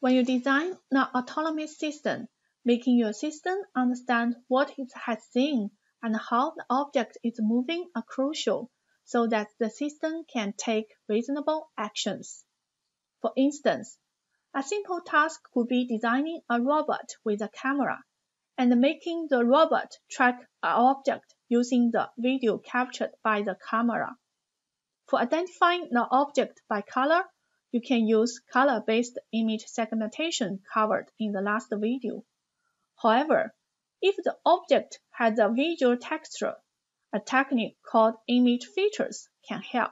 When you design an autonomous system, making your system understand what it has seen and how the object is moving are crucial so that the system can take reasonable actions. For instance, a simple task could be designing a robot with a camera and making the robot track an object using the video captured by the camera. For identifying the object by color, you can use color-based image segmentation covered in the last video. However, if the object has a visual texture, a technique called image features can help.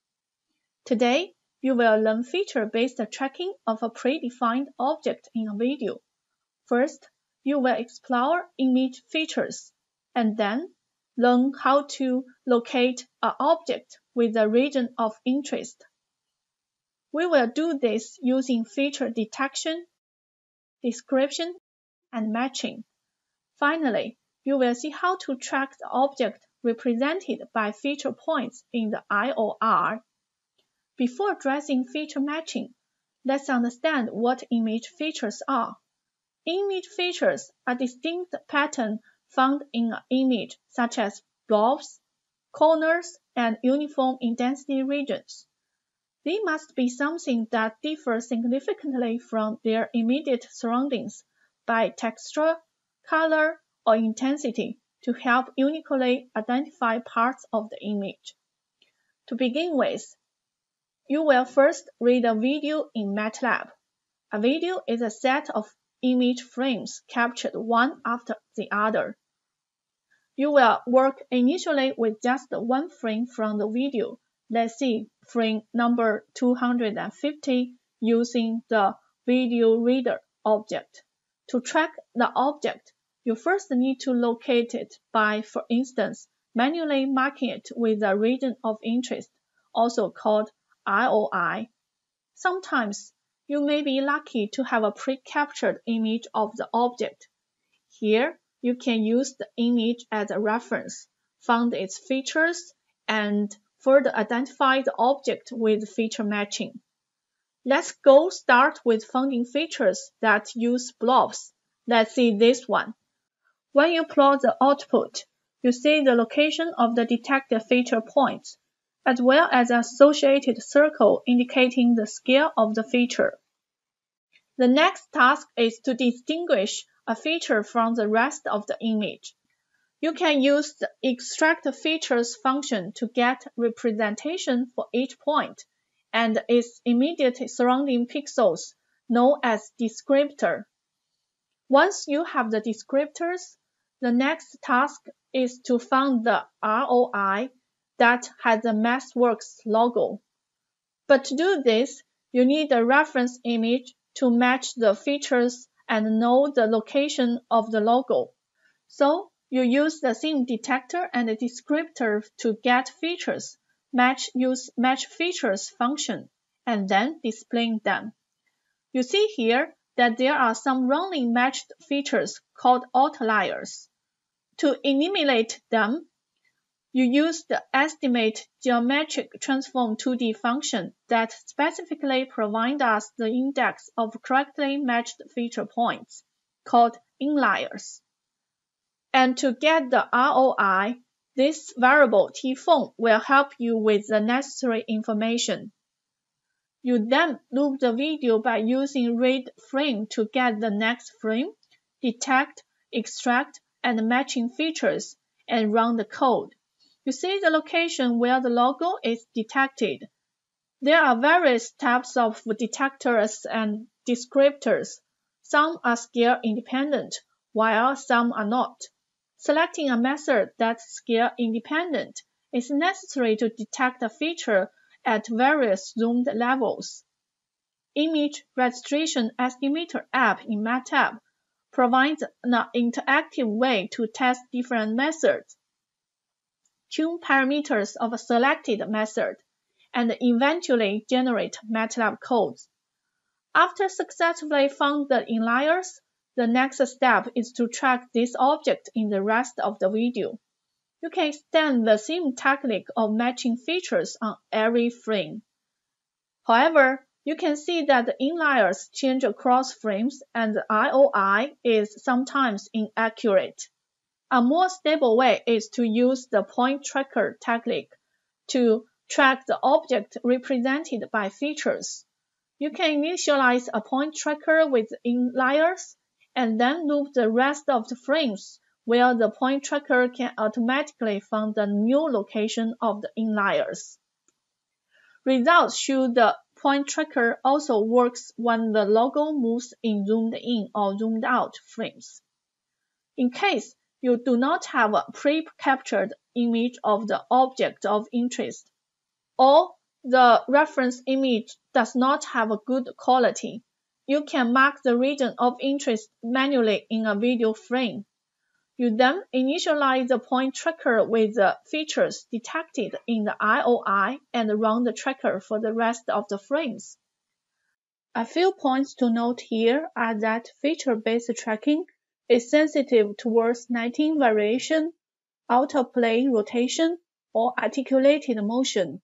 Today, you will learn feature-based tracking of a predefined object in a video. First, you will explore image features, and then learn how to locate an object with a region of interest. We will do this using feature detection, description, and matching. Finally, you will see how to track the object represented by feature points in the IOR. Before addressing feature matching, let's understand what image features are. Image features are distinct patterns found in an image, such as blobs, corners, and uniform intensity regions. They must be something that differs significantly from their immediate surroundings by texture, color, or intensity to help uniquely identify parts of the image. To begin with, you will first read a video in MATLAB. A video is a set of image frames captured one after the other. You will work initially with just one frame from the video. Let's see frame number 250 using the video reader object. To track the object, you first need to locate it by, for instance, manually marking it with a region of interest, also called IOI. Sometimes you may be lucky to have a pre-captured image of the object. Here, you can use the image as a reference, find its features, and further identify the object with feature matching. Let's go start with finding features that use blobs. Let's see this one. When you plot the output, you see the location of the detected feature points, as well as an associated circle indicating the scale of the feature. The next task is to distinguish a feature from the rest of the image. You can use the extract features function to get representation for each point and its immediate surrounding pixels, known as descriptor. Once you have the descriptors, the next task is to find the ROI that has the MathWorks logo. But to do this, you need a reference image to match the features and know the location of the logo. So, you use the sim detector and the descriptor to get features, use match features function, and then display them. You see here that there are some wrongly matched features called outliers. To eliminate them, you use the estimate geometric transform 2D function that specifically provides us the index of correctly matched feature points, called inliers. And to get the ROI, this variable tphone will help you with the necessary information. You then loop the video by using read frame to get the next frame, detect, extract, and matching features, and run the code. You see the location where the logo is detected. There are various types of detectors and descriptors. Some are scale independent, while some are not. Selecting a method that's scale independent is necessary to detect a feature at various zoomed levels. Image Registration Estimator app in MATLAB provides an interactive way to test different methods, tune parameters of a selected method, and eventually generate MATLAB codes. After successfully found the inliers, the next step is to track this object in the rest of the video. You can extend the same technique of matching features on every frame. However, You can see that the inliers change across frames and the IOI is sometimes inaccurate. A more stable way is to use the point tracker technique to track the object represented by features. You can initialize a point tracker with inliers and then loop the rest of the frames where the point tracker can automatically find the new location of the inliers. Results show the point tracker also works when the logo moves in zoomed in or zoomed out frames. In case you do not have a pre-captured image of the object of interest, or the reference image does not have a good quality, you can mark the region of interest manually in a video frame. You then initialize the point tracker with the features detected in the IOI and run the tracker for the rest of the frames. A few points to note here are that feature-based tracking is sensitive towards lighting variation, out-of-plane rotation, or articulated motion.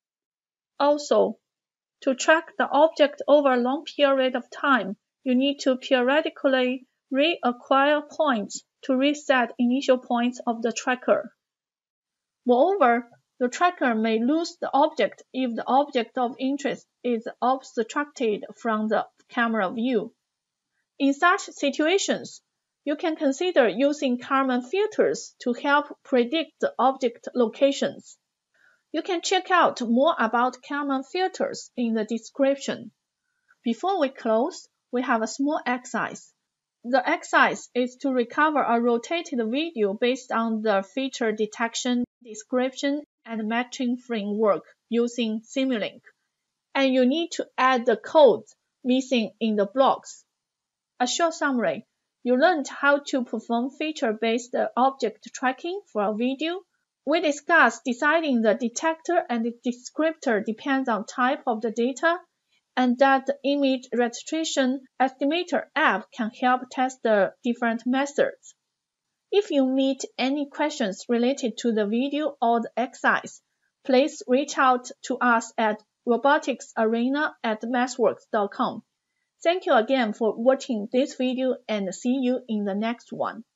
Also, to track the object over a long period of time, you need to periodically reacquire points to reset initial points of the tracker. Moreover, the tracker may lose the object if the object of interest is abstracted from the camera view. In such situations, you can consider using Kalman filters to help predict the object locations. You can check out more about Kalman filters in the description. Before we close, we have a small exercise. The exercise is to recover a rotated video based on the feature detection, description, and matching framework using Simulink, and you need to add the codes missing in the blocks. A short summary. You learned how to perform feature-based object tracking for a video. We discussed deciding the detector and the descriptor depends on type of the data, and that the image registration estimator app can help test the different methods. If you meet any questions related to the video or the exercise, please reach out to us at roboticsarena@mathworks.com. Thank you again for watching this video and see you in the next one.